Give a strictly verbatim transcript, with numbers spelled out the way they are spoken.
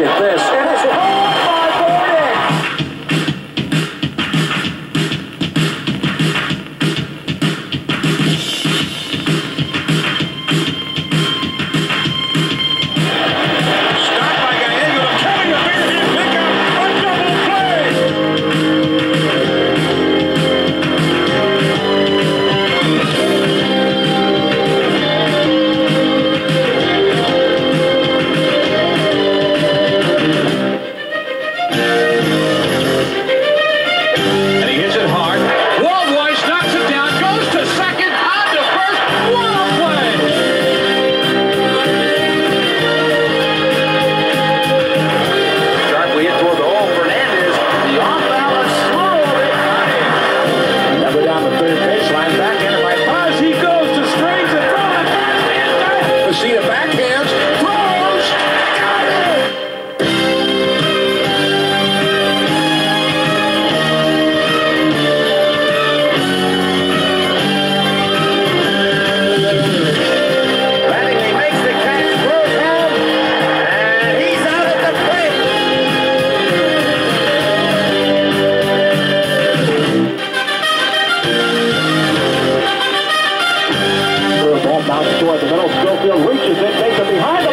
at this. It is home by Bordick. Stop by Gallego. Kelly a big hit pickup. A double play. And he hits it hard. Walt Weiss knocks it down, goes to second, on to first. What a play! Sharply hit toward the hole. Fernandez, the off-balance throw. Never down the third baseline. Backhanded by Paz. He goes to strings and throws. Mussina backhands. Throws. Got it! Mattingly makes the catch, throws home, and he's out at the plate. Third ball bounced toward the middle. Schofield reaches it, takes it behind.